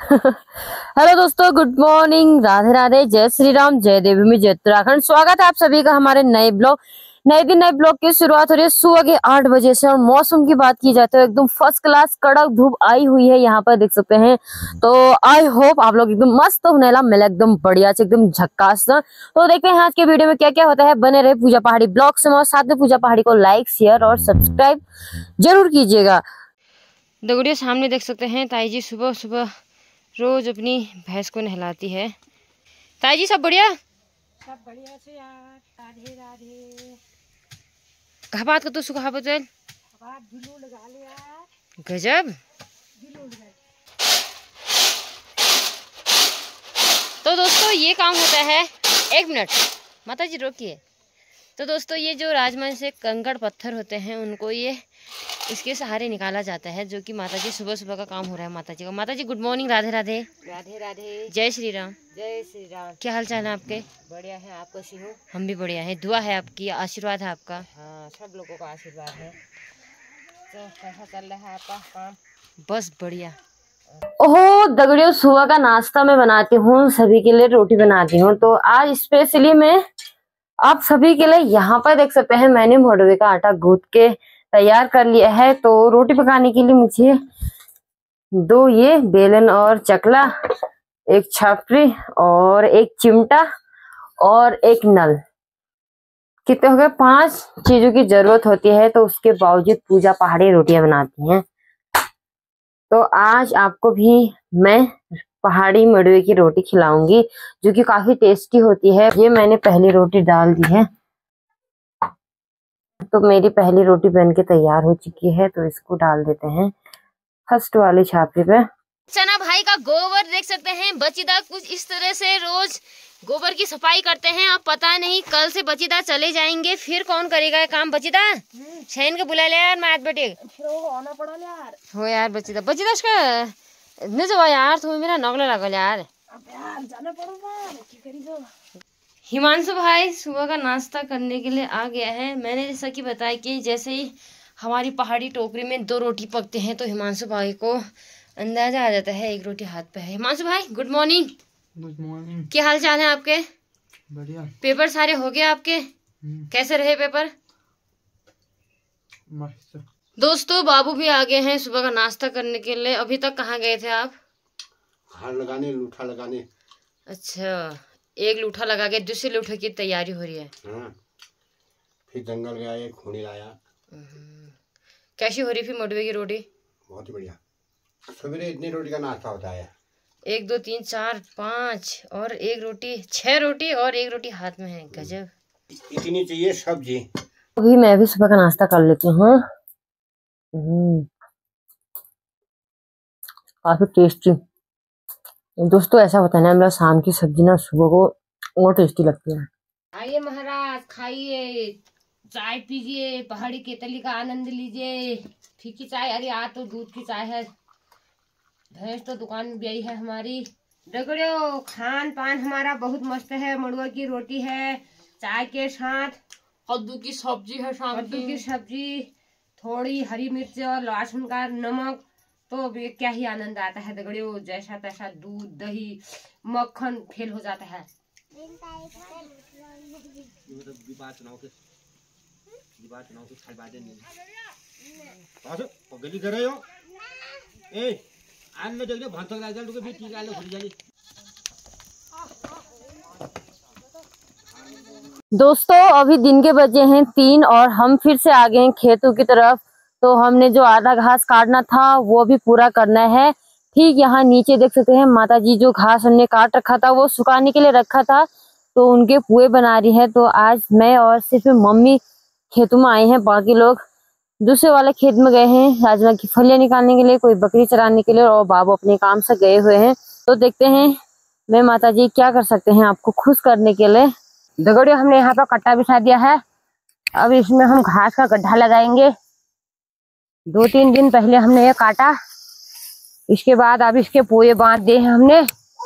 Hello दोस्तों, good morning, Radhe Radhe, जय श्री राम, जय देवी में, जय उत्तराखंड। स्वागत है आप सभी का हमारे नए ब्लॉग। नए दिन नए ब्लॉग की शुरुआत हो रही है सुबह के 8 बजे से। और मौसम की बात की जाए तो एकदम फर्स्ट क्लास कड़क धूप आई हुई है, यहाँ पर देख सकते हैं। तो आई होप आप लोग एकदम मस्त होने ला, मिला एकदम बढ़िया से, एकदम झक्कास। तो देखते हैं आज के वीडियो में क्या क्या होता है। बने रहे पूजा पहाड़ी ब्लॉग से, और साथ में पूजा पहाड़ी को लाइक, शेयर और सब्सक्राइब जरूर कीजिएगा। दगड़ियों, सामने देख सकते हैं ताई जी सुबह सुबह रोज अपनी भैंस को नहलाती है। ताई जी सब बढ़िया? सब बढ़िया से यार। राधे राधे। घबात का तो सुखा बचल झुलू लगा ले यार। गजब। झुलू लगा। तो दोस्तों ये काम होता है, एक मिनट माता जी रोकिए। तो दोस्तों ये जो राजमा से कंकड़ पत्थर होते हैं उनको ये इसके सहारे निकाला जाता है, जो कि माता जी सुबह सुबह का काम हो रहा है माता जी का। माता जी गुड मॉर्निंग, राधे राधे। राधे राधे। जय श्री राम। जय श्री राम। क्या हाल चाल है आपके? बढ़िया है, आप कैसी हो? हम भी बढ़िया हैं, दुआ है आपकी, आशीर्वाद है आपका। हाँ, सब लोगों का आशीर्वाद है। तो कैसा चल रहा है आपका काम? बस बढ़िया। ओहो दगड़ियों, सुबह का नाश्ता मैं बनाती हूँ, सभी के लिए रोटी बनाती हूँ। तो आज स्पेशली मैं आप सभी के लिए यहाँ पर देख सकते हैं, मैंने मोड़वे का आटा गूंथ के तैयार कर लिया है। तो रोटी पकाने के लिए मुझे 2 ये बेलन और चकला, एक छापरी और एक चिमटा और एक नल, कितने हो गए, 5 चीजों की जरूरत होती है। तो उसके बावजूद पूजा पहाड़ी रोटियां बनाती हैं। तो आज आपको भी मैं पहाड़ी मड़वे की रोटी खिलाऊंगी, जो कि काफी टेस्टी होती है। ये मैंने पहली रोटी डाल दी है, तो मेरी पहली रोटी बन के तैयार हो चुकी है। तो इसको डाल देते हैं फर्स्ट वाली छापरी पे। चना भाई का गोबर देख सकते हैं, बचीदा कुछ इस तरह से रोज गोबर की सफाई करते हैं। अब पता नहीं कल से बचीदा चले जाएंगे, फिर कौन करेगा ये काम? बचीदा शहन के बुला ले यार, मैथ बेटे आना पड़ा यार। हो यार बचीदा, बचीदा उसका न जो यार, तुम्हें मेरा नगले लगल यार। अब यार जाना पड़ेगा, क्या करी दो। हिमांशु भाई सुबह का नाश्ता करने के लिए आ गया है। मैंने जैसा कि बताया कि जैसे ही हमारी पहाड़ी टोकरी में 2 रोटी पकते हैं तो हिमांशु भाई को अंदाजा आ जाता है 1 रोटी हाथ पे है। हिमांशु भाई गुड मॉर्निंग। Good morning. क्या हाल चाल है आपके? बढ़िया। पेपर सारे हो गए आपके? कैसे रहे पेपर? मस्त। दोस्तों बाबू भी आ गए हैं सुबह का नाश्ता करने के लिए। अभी तक कहाँ गए थे आप? हार लगाने, लूठा लगाने। अच्छा, एक लूठा लगा के दूसरे लूठे की तैयारी हो रही है। हाँ, फिर जंगल गया, एक खूनी लाया। कैसी हो रही फिर मडवे की रोटी? बहुत ही बढ़िया। सवेरे इतनी रोटी का नाश्ता होता है? 1 2 3 4 5 और 1 रोटी, 6 रोटी और 1 रोटी हाथ में है। गजब। इतनी चाहिए सब्जी। अभी मैं भी सुबह का नाश्ता कर लेती हूँ। काफी टेस्टी दोस्तों, ऐसा होता है ना, मेरा शाम की सब्जी ना सुबह को और टेस्टी लगती है। आइए महाराज, खाइए, चाय पीजिए, पहाड़ी केतली का आनंद लीजिए। फीकी चाय, अरे आ तो दूध की चाय है। भैंस तो दुकान में गई है हमारी। दगड़ियों खान पान हमारा बहुत मस्त है। मड़ुआ की रोटी है, चाय के साथ कद्दू की सब्जी है, कद्दू की सब्जी, थोड़ी हरी मिर्च और लहसुन का नमक। तो क्या ही आनंद आता है दगड़ियों। जैसा तैसा दूध दही मक्खन फेल हो जाता है। दोस्तों अभी दिन के बजे हैं 3 और हम फिर से आ गए हैं खेतों की तरफ। तो हमने जो आधा घास काटना था वो भी पूरा करना है। ठीक यहाँ नीचे देख सकते हैं माता जी जो घास हमने काट रखा था वो सुखाने के लिए रखा था, तो उनके पुए बना रही है। तो आज मैं और सिर्फ मम्मी खेतों में आए हैं, बाकी लोग दूसरे वाले खेत में गए हैं राजमा की फलियां निकालने के लिए, कोई बकरी चराने के लिए, और बाबू अपने काम से गए हुए हैं। तो देखते हैं मैं माता जी क्या कर सकते हैं आपको खुश करने के लिए। दगड़ियों हमने यहाँ पर कट्टा बिछा दिया है, अब इसमें हम घास का गड्ढा लगाएंगे। 2-3 दिन पहले हमने ये काटा, इसके बाद अब इसके पोए बांध दिए हैं हमने,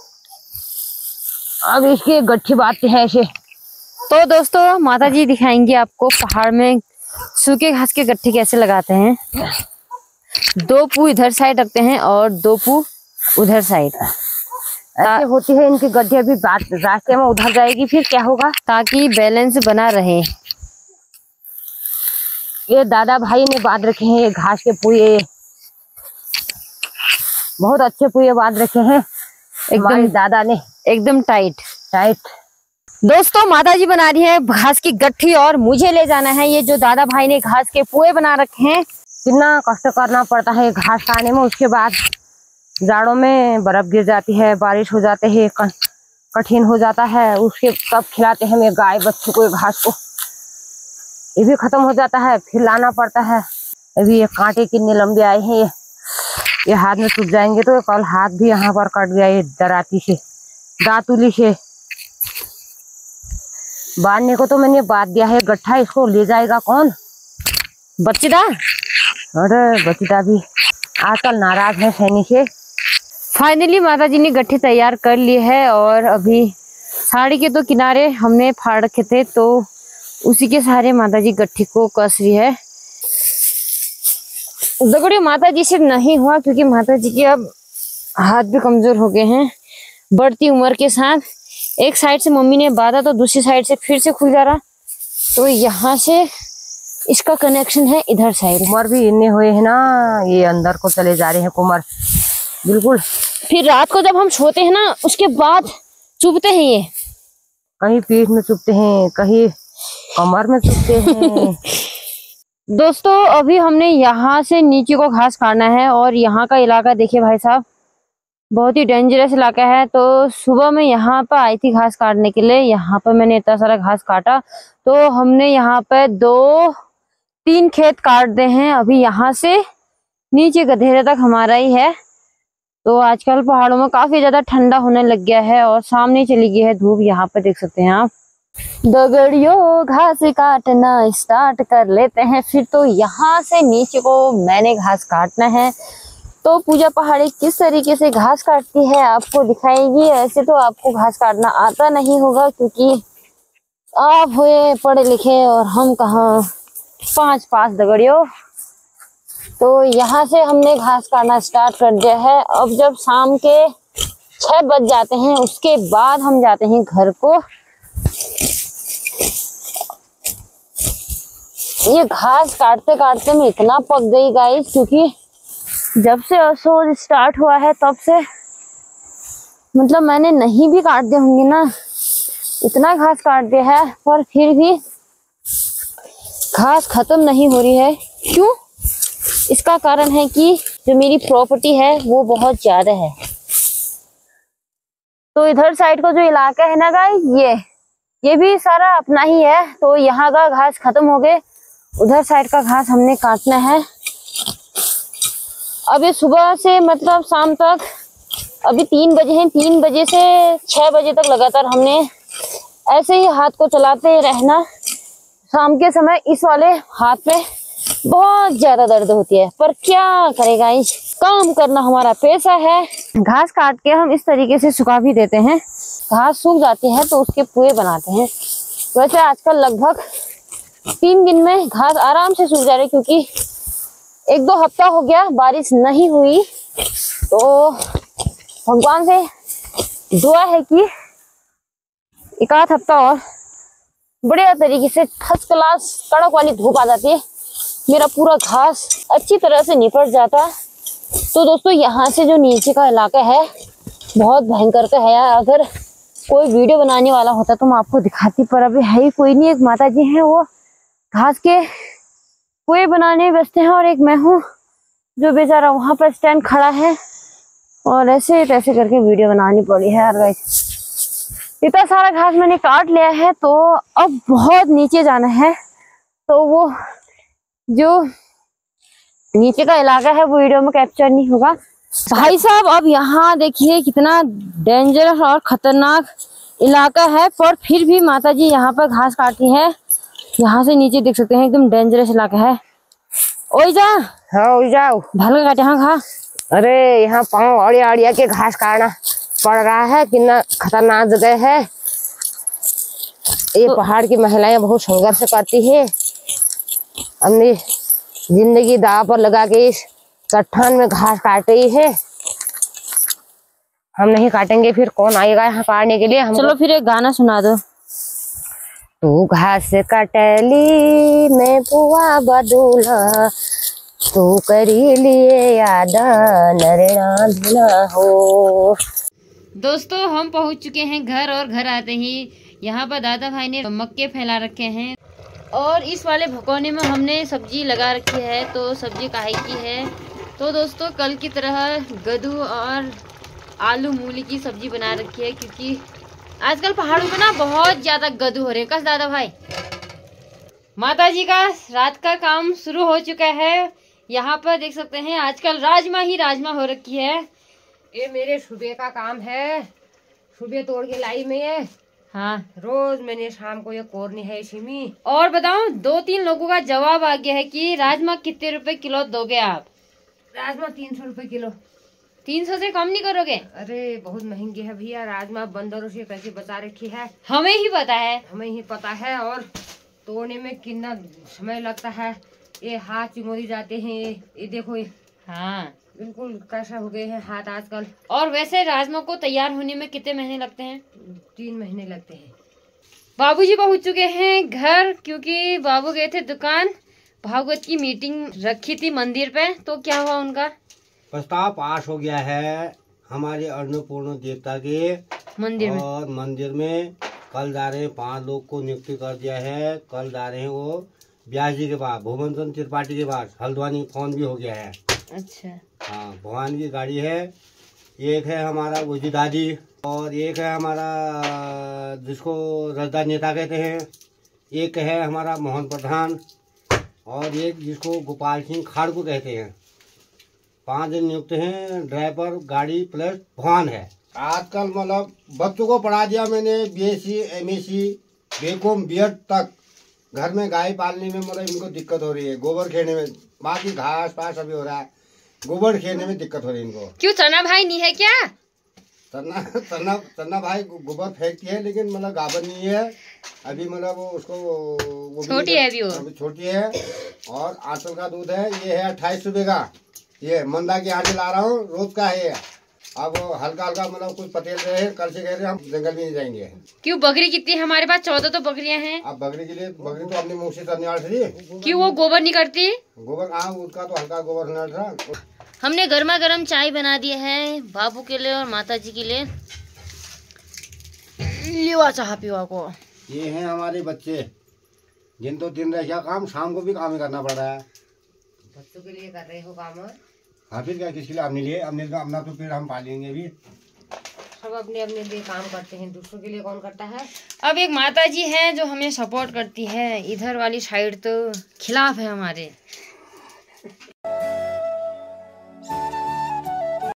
अब इसके गट्ठी बांधते हैं ऐसे। तो दोस्तों माता जी दिखाएंगे आपको पहाड़ में सूखे घास के गट्ठे कैसे लगाते हैं। 2 पू इधर साइड रखते हैं और 2 पू उधर साइड ऐसे होती है इनकी गड्ढे। अभी बात रास्ते में उधर जाएगी, फिर क्या होगा, ताकि बैलेंस बना रहे। ये दादा भाई ने बांध रखे हैं, ये घास के पुए बहुत अच्छे पुए बांध रखे हैं एकदम दादा ने, एकदम टाइट टाइट। दोस्तों माता जी बना रही है घास की गट्ठी और मुझे ले जाना है। ये जो दादा भाई ने घास के पुए बना रखे हैं, कितना कष्ट करना पड़ता है घास खाने में। उसके बाद जाड़ों में बर्फ गिर जाती है, बारिश हो जाते हैं, कठिन हो जाता है। उसके कब खिलाते हैं मैं गाय बच्चों को घास को, ये भी खत्म हो जाता है, फिर लाना पड़ता है। अभी ये कांटे कितने लंबे आए हैं, ये हाथ में टूट जाएंगे। तो कल हाथ भी यहाँ पर कट गया ये दराती से, दातुली से। बांधने को तो मैंने बांध दिया है गट्ठा, इसको ले जाएगा कौन? बच्चीदा। अरे बच्चीदा भी आजकल नाराज है सैनी से। फाइनली माता जी ने गट्ठी तैयार कर ली है और अभी साड़ी के तो किनारे हमने फाड़ रखे थे, तो उसी के सहारे माता जी गट्ठी को कस रही है। दगड़ी माता जी से नहीं हुआ क्योंकि माता जी के अब हाथ भी कमजोर हो गए हैं बढ़ती उम्र के साथ। एक साइड से मम्मी ने बांधा तो दूसरी साइड से फिर से खुल जा रहा, तो यहाँ से इसका कनेक्शन है इधर साइड। कुमार भी इन्ने हुए हैं ना, ये अंदर को चले जा रहे हैं कुमार बिल्कुल। फिर रात को जब हम सोते हैं ना, उसके बाद चुभते हैं ये, कहीं पीठ में चुभते हैं, कहीं कमर में चुभते हैं। दोस्तों अभी हमने यहाँ से नीचे को घास काटना है और यहाँ का इलाका देखिए भाई साहब, बहुत ही डेंजरस इलाका है। तो सुबह में यहाँ पर आई थी घास काटने के लिए, यहाँ पर मैंने इतना सारा घास काटा, तो हमने यहाँ पे 2-3 खेत काट दे हैं। अभी यहाँ से नीचे गधेरे तक हमारा ही है। तो आजकल पहाड़ों में काफी ज्यादा ठंडा होने लग गया है और सामने चली गई है धूप, यहाँ पे देख सकते हैं आप। दगड़ियों घास काटना स्टार्ट कर लेते हैं फिर। तो यहाँ से नीचे को मैंने घास काटना है। तो पूजा पहाड़ी किस तरीके से घास काटती है आपको दिखाएगी। ऐसे तो आपको घास काटना आता नहीं होगा क्योंकि आप हुए पढ़े लिखे और हम कहाँ 5 दगड़ियों। तो यहाँ से हमने घास काटना स्टार्ट कर दिया है। अब जब शाम के 6 बज जाते हैं उसके बाद हम जाते हैं घर को। ये घास काटते काटते मैं इतना पक गई गाइस, क्योंकि जब से असोज स्टार्ट हुआ है तब से मतलब मैंने नहीं भी काट दिए होंगे ना, इतना घास काट दिया है, पर फिर भी घास खत्म नहीं हो रही है। क्यों? इसका कारण है कि जो मेरी प्रॉपर्टी है वो बहुत ज्यादा है। तो इधर साइड का जो इलाका है ना गाइस, ये भी सारा अपना ही है। तो यहाँ का घास खत्म हो गए, उधर साइड का घास हमने काटना है। अभी सुबह से मतलब शाम तक, अभी 3 बजे हैं, 3 बजे से 6 बजे तक लगातार हमने ऐसे ही हाथ को चलाते रहना। शाम के समय इस वाले हाथ पे बहुत ज्यादा दर्द होती है, पर क्या करेगा, इस काम करना हमारा पेशा है। घास काट के हम इस तरीके से सुखा भी देते हैं। घास सूख जाती है तो उसके पुए बनाते हैं। वैसे आजकल लगभग 3 दिन में घास आराम से सूख जा रही, क्योंकि 1-2 हफ्ता हो गया बारिश नहीं हुई। तो भगवान से दुआ है कि 1-8 हफ्ता और बढ़िया तरीके से फर्स्ट क्लास कड़क वाली धूप आ जाती है, मेरा पूरा घास अच्छी तरह से निपट जाता। तो दोस्तों यहाँ से जो नीचे का इलाका है बहुत भयंकर का है। अगर कोई वीडियो बनाने वाला होता तो मैं आपको दिखाती, पर अभी है ही कोई नहीं। एक माता जी हैं, वो घास के कुएं बनाने व्यस्त हैं, और एक मैं हूँ जो बेचारा वहां पर स्टैंड खड़ा है, और ऐसे तैसे करके वीडियो बनानी पड़ी है यार गाइस। इतना सारा घास मैंने काट लिया है, तो अब बहुत नीचे जाना है। तो वो जो नीचे का इलाका है वो वीडियो में कैप्चर नहीं होगा। भाई साहब अब यहाँ देखिए कितना डेंजरस और खतरनाक इलाका है, पर फिर भी माता जी यहाँ पर घास काटती है। यहाँ से नीचे देख सकते हैं एकदम डेंजरस इलाका है। ओई जा, हाँ हो जाओ भले काटे हाँ खा। अरे यहाँ पाँव अड़िया अड़िया के घास काटना पड़ रहा है, कितना खतरनाक जगह है। ये तो पहाड़ की महिलाएं बहुत संघर्ष करती है, अपनी जिंदगी दांव पर लगा के इस चट्टान में घास काट रही है। हम नहीं काटेंगे फिर कौन आएगा यहाँ काटने के लिए। हम चलो फिर एक गाना सुना दो। तू घास कटली मैं पुआ बदूला, तू करी लिए याद नरना धुना हो। दोस्तों हम पहुंच चुके हैं घर, और घर आते ही यहाँ पर दादा भाई ने मक्के फैला रखे हैं, और इस वाले भगोने में हमने सब्जी लगा रखी है। तो सब्जी काहे की है, तो दोस्तों कल की तरह गदू और आलू मूली की सब्जी बना रखी है, क्योंकि आजकल पहाड़ों पे ना बहुत ज्यादा गदू हो रहे हैं। कस दादा भाई, माता जी का रात का काम शुरू हो चुका है। यहाँ पर देख सकते हैं आजकल राजमा ही राजमा हो रखी है। ये मेरे सुबह का काम है, सुबह तोड़ के लाई में ये। हाँ, रोज मैंने शाम को ये कोरनी है इसी में। और बताओ 2-3 लोगों का जवाब आ गया है कि राजमा कितने रुपए किलो दोगे आप? राजमा 300 रुपए किलो। 300 से कम नहीं करोगे? अरे बहुत महंगी है भैया, राजमा बंदरों से कैसे बचा रखी है हमें ही पता है। हमें ही पता है, और तोड़ने में कितना समय लगता है। ये हाथ चिमोरी जाते हैं, ये देखो ये हाँ, बिल्कुल कैसा हो गए हैं हाथ आजकल। और वैसे राजमा को तैयार होने में कितने महीने लगते हैं? 3 महीने लगते हैं। बाबूजी पहुंच चुके हैं घर, क्योंकि बाबू गए थे दुकान। भागवत की मीटिंग रखी थी मंदिर पे, तो क्या हुआ उनका? प्रस्ताव पास हो गया है हमारे अन्नपूर्ण देवता के मंदिर में। और मंदिर में कल जा रहे हैं 5 लोग को नियुक्ति कर दिया है। कल जा रहे हैं वो व्यास जी के पास, भुवन चंद्र त्रिपाठी के पास। हल्द्वानी फोन भी हो गया है। अच्छा, हाँ, भगवान की गाड़ी है। एक है हमारा गुजी दादी, और एक है हमारा जिसको रजदा नेता कहते हैं, एक है हमारा मोहन प्रधान, और एक जिसको गोपाल सिंह खाड़कू कहते हैं। 5 दिन नियुक्त हैं। ड्राइवर गाड़ी प्लस भगवान है। आजकल मतलब बच्चों को पढ़ा दिया मैंने, BSc MSc BCom B.Ed तक। घर में गाय पालने में मतलब इनको दिक्कत हो रही है, गोबर खेने में। बाकी घास पास अभी हो रहा है, गोबर खेने में दिक्कत हो रही है इनको। क्यों चना भाई नहीं है क्या? तन्ना भाई गोबर फेंकती है, लेकिन मतलब गाबर नहीं है अभी। मतलब वो उसको वो छोटी है अभी, वो अभी छोटी है। और आंचल का दूध है, ये है 28 रुपए का। ये मंदा के यहाँ से ला रहा हूँ, रोज का है। अब हल्का हल्का मतलब कुछ पतेल रहे, कल से कह रहे हम जंगल में नहीं जाएंगे। क्यों? बकरी कितनी है हमारे पास? 14 तो बकरियां हैं। अब बकरी के लिए, बकरी तो अपने मुँह से करने वाली थी। क्यों वो गोबर नहीं करती? गोबर हाँ, उसका तो हल्का गोबर होना था। हमने गर्मा गर्म चाय बना दी है बाबू के लिए और माता जी के लिए। लिवा चाह पीवा को। ये हैं हमारे बच्चे, जिन तो दिन रह गया काम, शाम को भी काम ही करना पड़ रहा है। बच्चों के लिए कर रहे हो काम, और हाँ फिर क्या, किसके लिए? अपने लिए, अपना तो पेड़ हम पालेंगे भी। सब अपने अपने लिए काम करते हैं, दूसरों के लिए कौन करता है। अब एक माता जी है जो हमें सपोर्ट करती है, इधर वाली साइड तो खिलाफ है हमारे।